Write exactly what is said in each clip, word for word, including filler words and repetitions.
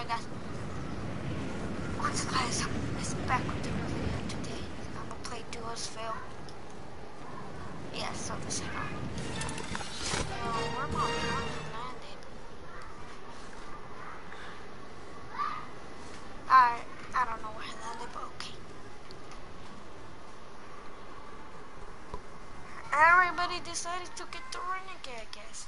guys. What's guys? It's back with another video today. I'm gonna play Duos Fail. Yeah, so this is how. Yo, where my drone landed? I I don't know where it landed, but okay. Everybody decided to get the renegade, I guess.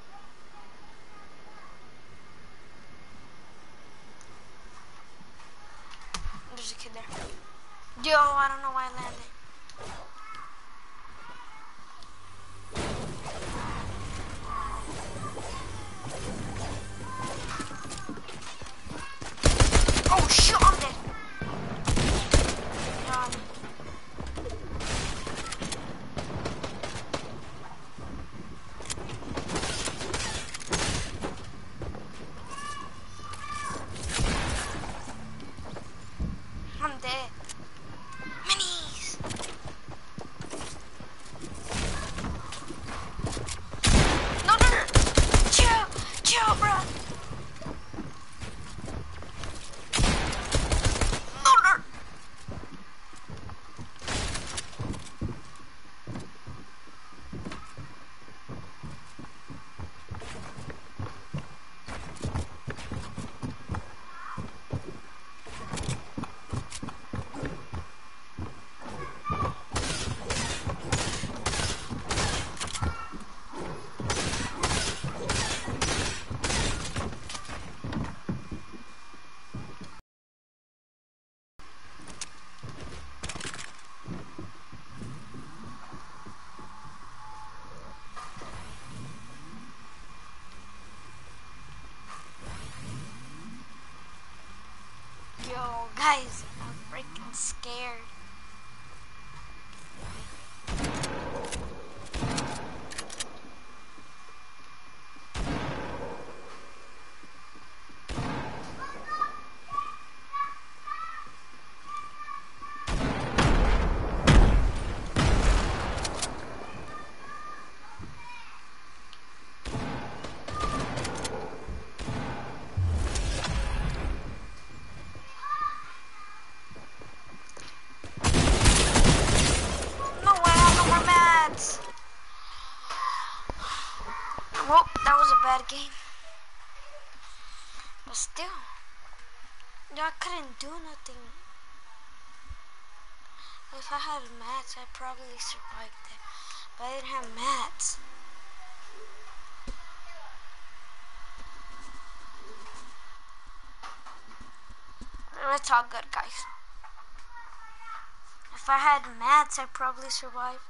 There's a kid there. Yo, I don't know why I landed. Oh shit, I'm dead. Um, I'm dead. Minis! No, no, no! Chill! Chill, bro! No, no! Yo, guys, I'm freaking scared. No way, I have no more mats. Well, that was a bad game. But still, yo, I couldn't do nothing. If I had mats, I'd probably survived it. But I didn't have mats. It's all good, guys. If I had mats, I'd probably survive.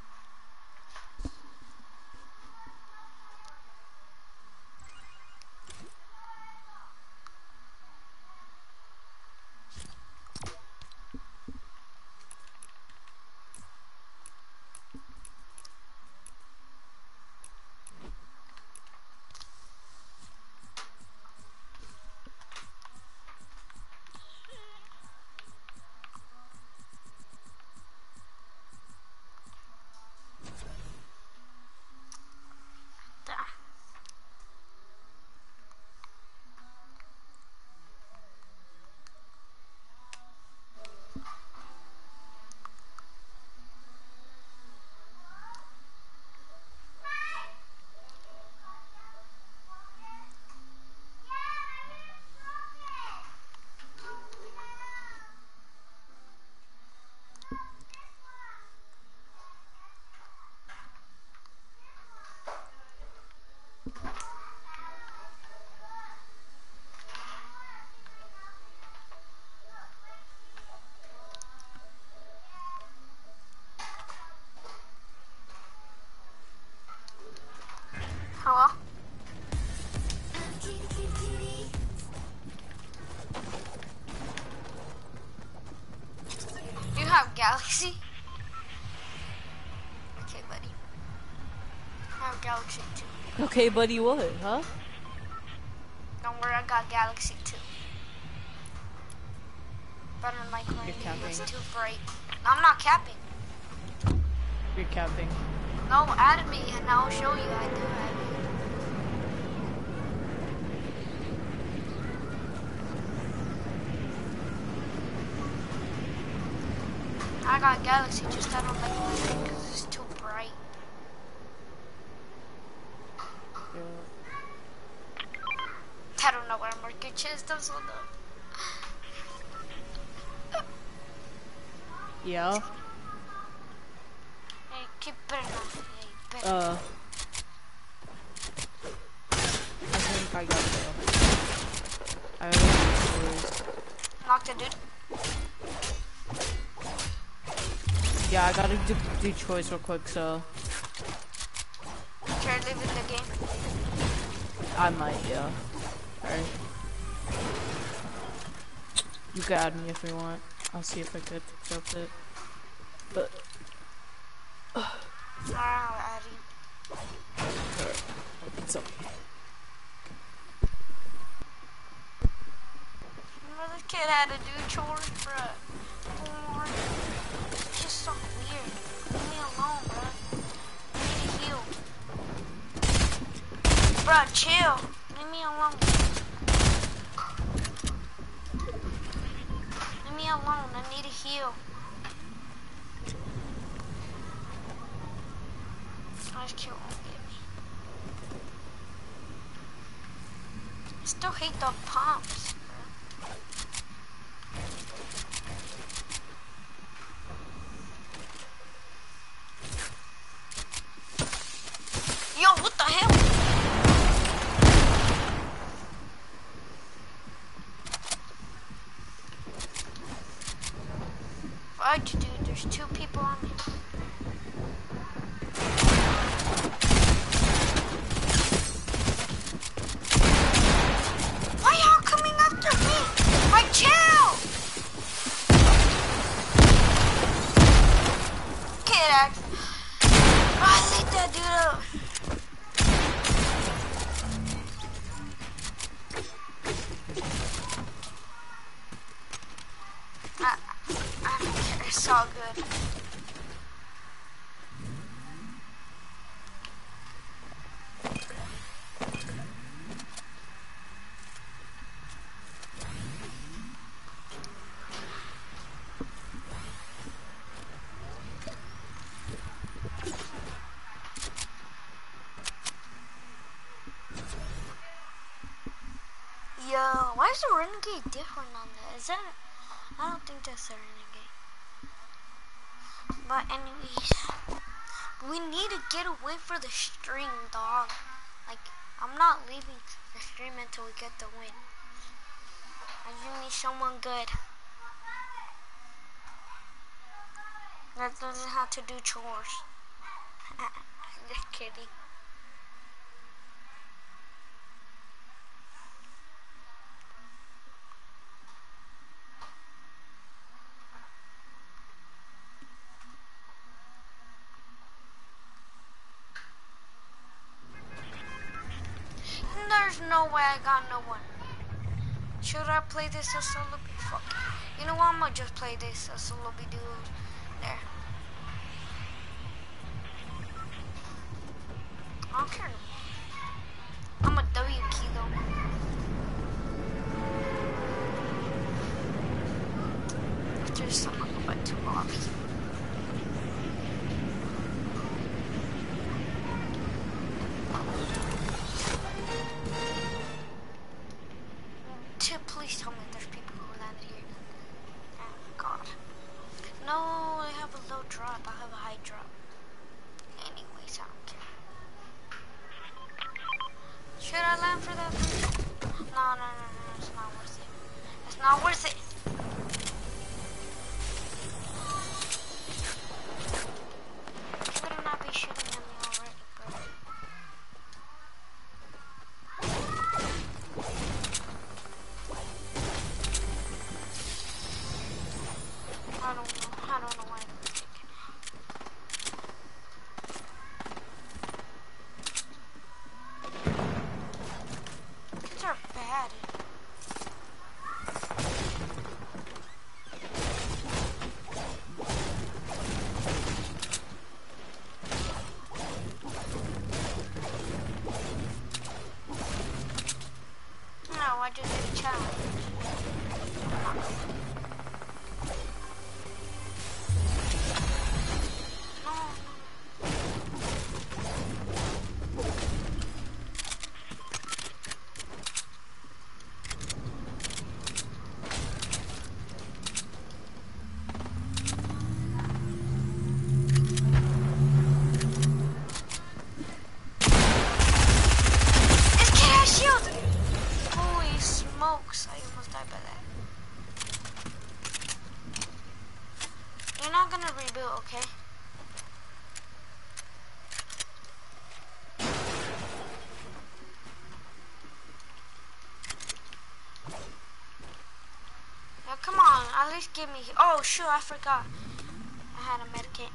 Hello? You have Galaxy? Okay, buddy. I have Galaxy too. Okay, buddy, what, huh? Don't worry, I got Galaxy too. But I don't like my You're capping. It's too bright. I'm not capping. You're capping. No, add me and I'll show you I do add me. I got Galaxy, just I don't like mine because it's too bright. Yeah. I don't know where I'm working chest, I'm so dumb. Yeah. Hey, keep better not. Hey, better. Uh. I think I got it. I already Knock the dude. Yeah, I gotta do, do choice real quick, so Can I leave in the game? I might, yeah. Alright. You can add me if you want. I'll see if I could accept it. But Alright, I'll add you. alright. What's up? Remember this kid had to do chores, bruh. Oh, it's just so weird. Leave me alone, bruh. I need to heal. Bruh, chill. Leave me alone. Leave me alone. I need to heal. This kid won't get me. I still hate the pumps. Yo, what the hell? Why'd you do? There's two people on me. Why y'all coming after me? Like, chill! Kid axe. I lit that dude up. I, I don't care, it's all good. Yo, why is the renegade different on that? Is that? I don't think that's a renegade. But anyways, we need to get away for the stream, dog. Like, I'm not leaving the stream until we get the win. I just need someone good that doesn't have to do chores. Just kidding. There's no way I got no one. Should I play this as solo? Fuck. You know what? I'm gonna just play this as solo be duo. There. I don't care. I'm a W key though. If there's someone go back to lobby. Please tell me there's people who landed here. Oh god. No, I have a low drop. I have a high drop. Anyways, I don't care. Should I land for that person? No, no, no, no. It's not worth it. It's not worth it. You better not be shooting at me already, bro. I don't know. I don't know why I'm thinking. Kids are bad. okay? Yeah, come on, at least give me. Oh, shoot, I forgot. I had a medikit.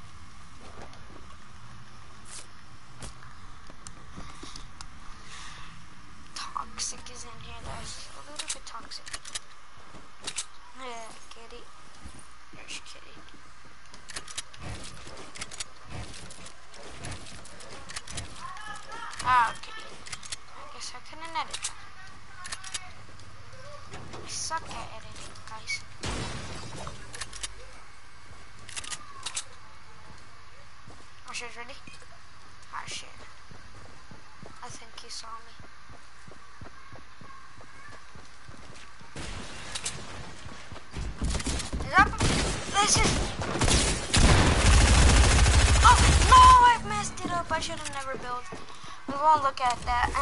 Toxic is in here. That's a little bit toxic. Yeah, kitty. There's kitty. Ah, kitty. I guess I couldn't edit that. I suck at editing, guys. Oh shit, ready? Ah shit. I think he saw me. Is that... This is... Oh, no, I messed it up. I should have never built. We won't look at that.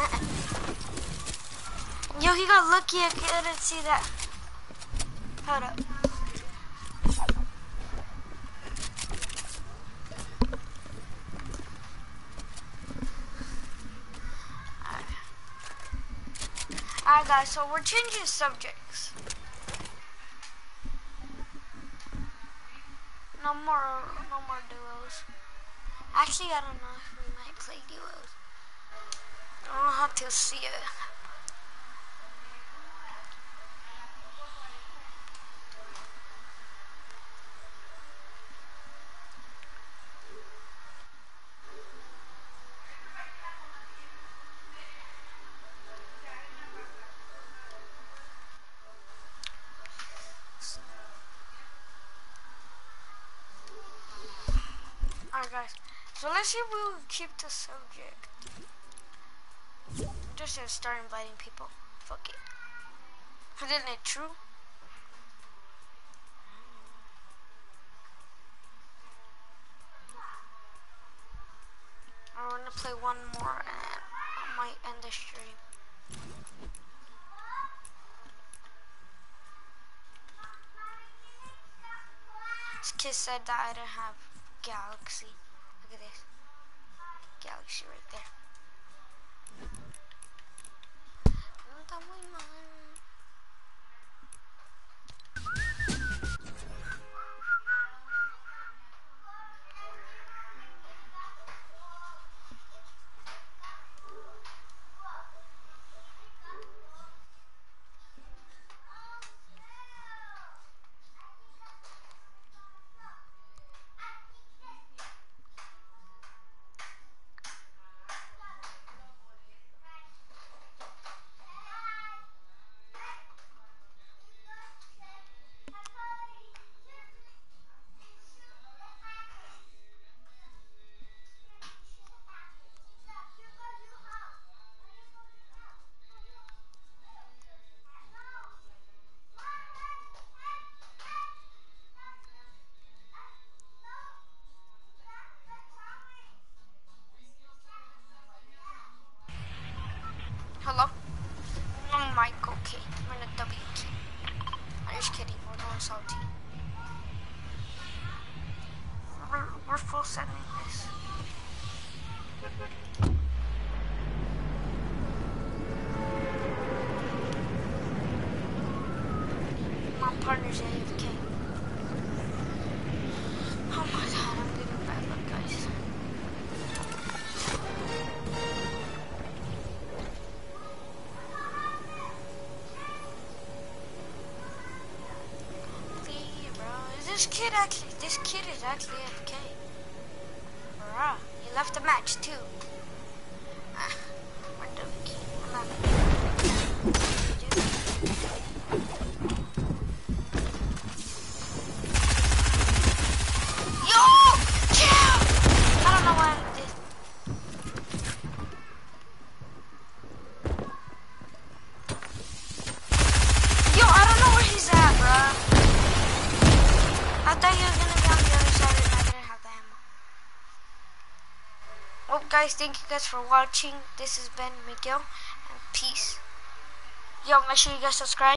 Yo, he got lucky. I couldn't see that. Hold up. Alright guys, so we're changing subjects. No more, no more duos. Actually, I don't know if we might play duos. I don't know how to see it. Alright guys, so let's see if we will keep the subject. Just to start inviting people. Fuck it. Isn't it true? I want to play one more and I might end the stream. This kid said that I didn't have Galaxy. Look at this. Galaxy right there. No está muy mal. Hello? I'm Mike, okay. I'm in a W K. I'm just kidding, we're going salty. We're, we're full sending this. My partner's A F K. Oh my god, I'm getting bad luck, guys. This kid actually, this kid is actually A F K. Bruh, he left the match too. Ah, we're W K. I'm not Yo! Kill! I don't know why I did. Yo, I don't know where he's at, bruh. I thought he was gonna be on the other side and I didn't have the ammo. Well guys, thank you guys for watching. This has been Miguel and peace. Yo, make sure you guys subscribe.